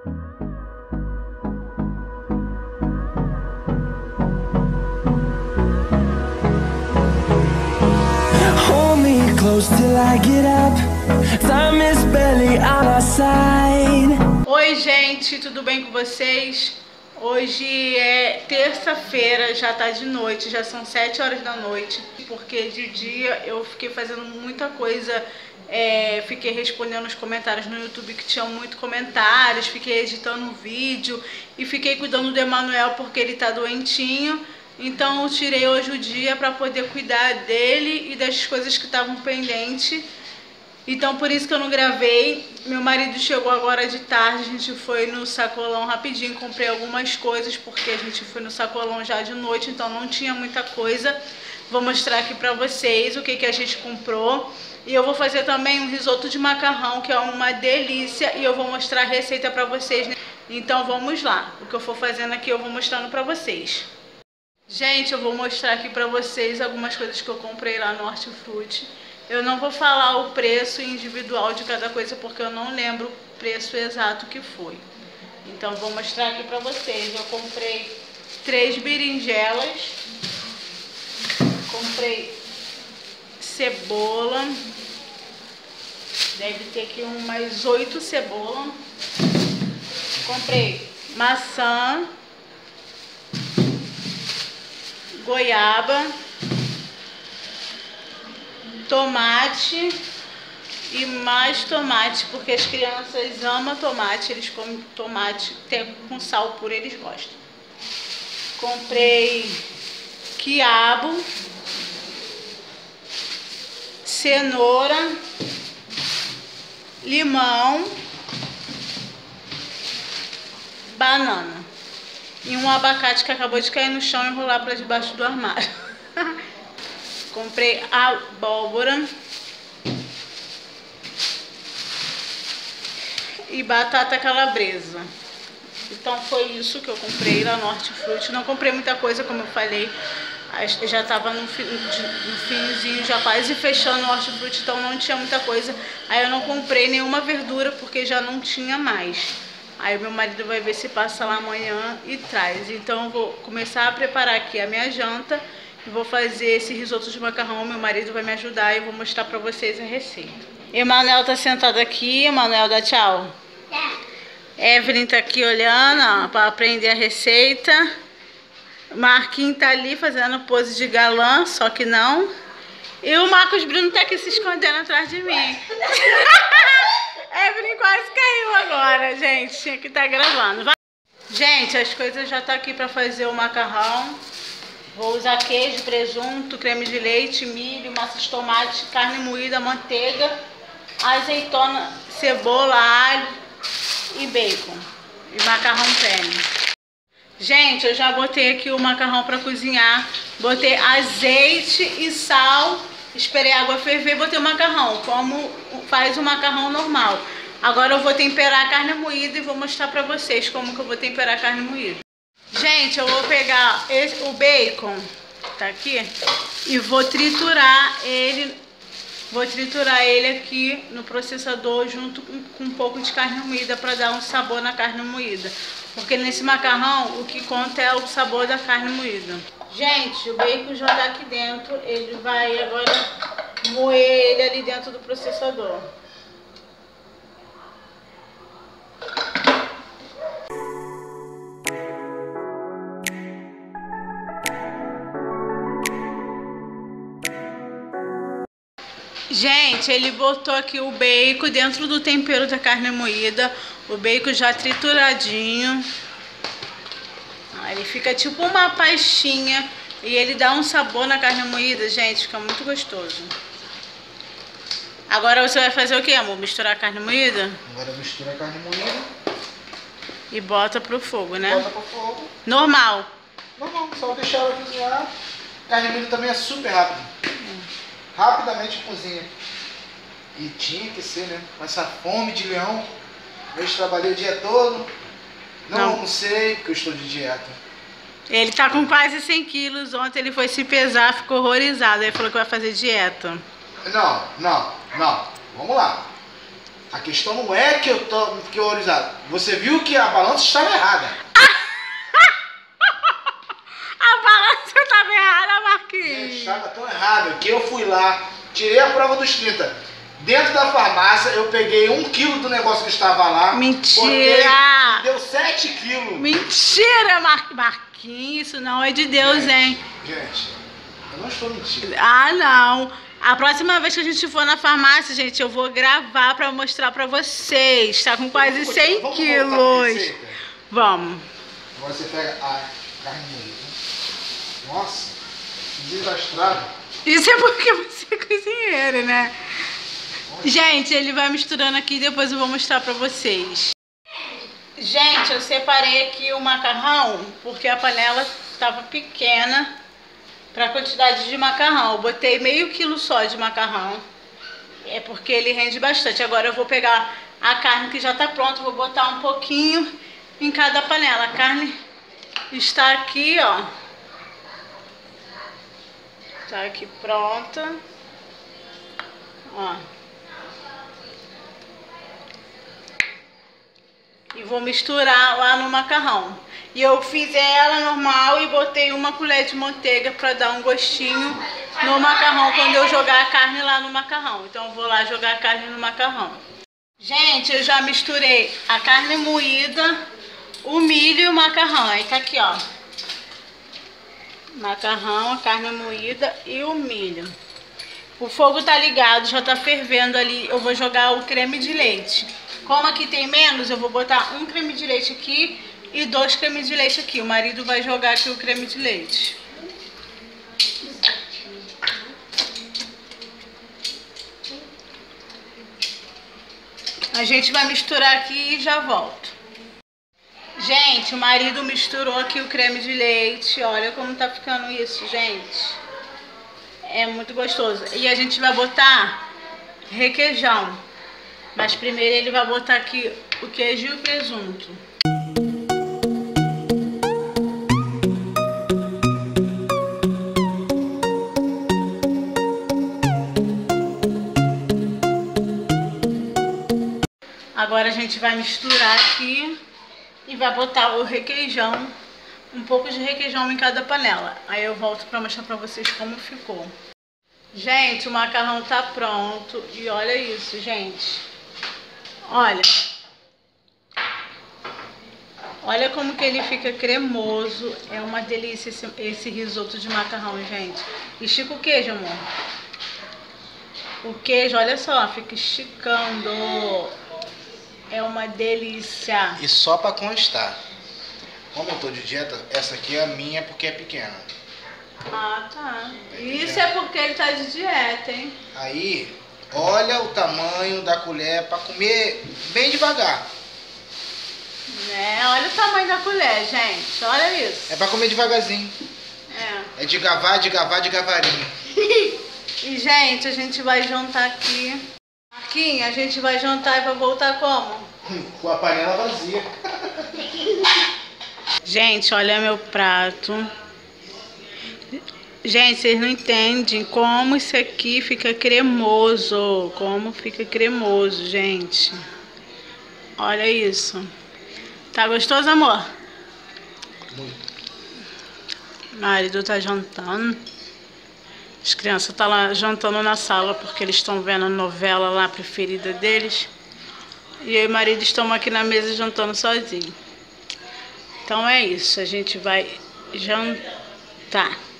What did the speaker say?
Hold me close till I get up. Time is barely on our side. Oi, gente, tudo bem com vocês? Hoje é terça-feira, já tá de noite, já são 7 horas da noite. Porque de dia eu fiquei fazendo muita coisa, fiquei respondendo os comentários no YouTube que tinham muitos comentários, fiquei editando um vídeo e fiquei cuidando do Emanuel porque ele tá doentinho. Então eu tirei hoje o dia para poder cuidar dele e das coisas que estavam pendentes. Então por isso que eu não gravei. Meu marido chegou agora de tarde, a gente foi no sacolão rapidinho, comprei algumas coisas porque a gente foi no sacolão já de noite, então não tinha muita coisa. Vou mostrar aqui pra vocês o que a gente comprou. E eu vou fazer também um risoto de macarrão, que é uma delícia, e eu vou mostrar a receita pra vocês. Então vamos lá, o que eu for fazendo aqui eu vou mostrando pra vocês. Gente, eu vou mostrar aqui pra vocês algumas coisas que eu comprei lá no Hortifruti. Eu não vou falar o preço individual de cada coisa porque eu não lembro o preço exato que foi. Então vou mostrar aqui pra vocês. Eu comprei 3 berinjelas, comprei cebola, deve ter aqui umas 8 cebolas, comprei maçã, goiaba, tomate e mais tomate, porque as crianças amam tomate, eles comem tomate com sal puro, eles gostam. Comprei quiabo, cenoura, limão, banana e um abacate que acabou de cair no chão e enrolar para debaixo do armário. Comprei abóbora e batata calabresa. Então foi isso que eu comprei lá no Hortifruti. Não comprei muita coisa, como eu falei. Eu já estava no finzinho, já quase fechando o Hortifruti, então não tinha muita coisa. Aí eu não comprei nenhuma verdura porque já não tinha mais. Aí meu marido vai ver se passa lá amanhã e traz. Então eu vou começar a preparar aqui a minha janta. Vou fazer esse risoto de macarrão, meu marido vai me ajudar e eu vou mostrar pra vocês a receita. Emanuel tá sentado aqui, Emanuel dá tchau. Evelyn tá aqui olhando, ó, pra aprender a receita. Marquinhos tá ali fazendo pose de galã, só que não. E o Marcos Bruno tá aqui se escondendo atrás de mim. Evelyn quase caiu agora, gente, tinha que estar gravando. Vai. Gente, as coisas já tá aqui pra fazer o macarrão. Vou usar queijo, presunto, creme de leite, milho, massa de tomate, carne moída, manteiga, azeitona, cebola, alho e bacon. E macarrão penne. Gente, eu já botei aqui o macarrão para cozinhar. Botei azeite e sal, esperei a água ferver e botei o macarrão, como faz o macarrão normal. Agora eu vou temperar a carne moída e vou mostrar para vocês como que eu vou temperar a carne moída. Gente, eu vou pegar o bacon, tá aqui, e vou triturar ele aqui no processador junto com um pouco de carne moída para dar um sabor na carne moída. Porque nesse macarrão o que conta é o sabor da carne moída. Gente, o bacon já tá aqui dentro, ele vai agora moer ele ali dentro do processador. Gente, ele botou aqui o bacon dentro do tempero da carne moída. O bacon já trituradinho. Ele fica tipo uma pastinha. E ele dá um sabor na carne moída, gente. Fica muito gostoso. Agora você vai fazer o que, amor? Misturar a carne moída? Agora mistura a carne moída. E bota pro fogo, né? Bota pro fogo. Normal. Normal, só deixar ela cozinhar. A carne moída também é super rápida. Rapidamente cozinha. E tinha que ser, né? Com essa fome de leão. Eu trabalhei o dia todo. Não almocei, porque eu estou de dieta. Ele tá com quase 100 quilos. Ontem ele foi se pesar, ficou horrorizado. Aí falou que vai fazer dieta. Não. Vamos lá. A questão não é que eu fiquei horrorizado. Você viu que a balança estava errada. A balança estava errada, Marquinhos. Estava tão errada que eu fui lá, tirei a prova dos 30. Dentro da farmácia, eu peguei 1 quilo do negócio que estava lá. Mentira! Botei, deu 7 quilos. Mentira, Marquinhos. Isso não é de Deus, hein? Gente, eu não estou mentindo. Ah, não. A próxima vez que a gente for na farmácia, gente, eu vou gravar pra mostrar pra vocês. Tá com quase 100 quilos. Vamos. Agora você pega a carne moída. Nossa, desastrado. Isso é porque você é cozinheiro, né? Gente, ele vai misturando aqui e depois eu vou mostrar pra vocês. Gente, eu separei aqui o macarrão porque a panela estava pequena para a quantidade de macarrão. Eu botei meio quilo só de macarrão. É porque ele rende bastante. Agora eu vou pegar a carne que já está pronta. Vou botar um pouquinho em cada panela. A carne está aqui, ó. Está aqui pronta. Ó. E vou misturar lá no macarrão. E eu fiz ela normal e botei 1 colher de manteiga para dar um gostinho no macarrão quando eu jogar a carne lá no macarrão. Então eu vou lá jogar a carne no macarrão. Gente, eu já misturei a carne moída, o milho e o macarrão. Aí tá aqui, ó. Macarrão, a carne moída e o milho. O fogo tá ligado, já tá fervendo ali. Eu vou jogar o creme de leite. Como aqui tem menos, eu vou botar 1 creme de leite aqui e 2 cremes de leite aqui. O marido vai jogar aqui o creme de leite. A gente vai misturar aqui e já volto. Gente, o marido misturou aqui o creme de leite. Olha como tá ficando isso, gente. É muito gostoso. E a gente vai botar requeijão. Mas primeiro ele vai botar aqui o queijo e o presunto. Agora a gente vai misturar aqui e vai botar o requeijão, um pouco de requeijão em cada panela. Aí eu volto para mostrar para vocês como ficou. Gente, o macarrão tá pronto e olha isso, gente. Olha, olha como que ele fica cremoso. É uma delícia esse risoto de macarrão, gente. Estica o queijo, amor. O queijo, olha só, fica esticando. É uma delícia. E só pra constar, como eu tô de dieta, essa aqui é a minha porque é pequena. Ah, tá. Isso é porque ele tá de dieta, hein? Aí, olha o tamanho da colher pra comer bem devagar. Olha o tamanho da colher, gente. Olha isso. É pra comer devagarzinho. É de gavar, devagarinho. E, gente, a gente vai jantar aqui. Marquinhos, a gente vai jantar e vai voltar como? Com a panela vazia. Gente, olha meu prato. Gente, vocês não entendem como isso aqui fica cremoso. Como fica cremoso, gente. Olha isso. Tá gostoso, amor? Muito. O marido tá jantando. As crianças estão lá jantando na sala porque eles estão vendo a novela lá preferida deles. E eu e o marido estamos aqui na mesa jantando sozinho. Então é isso, a gente vai jantar.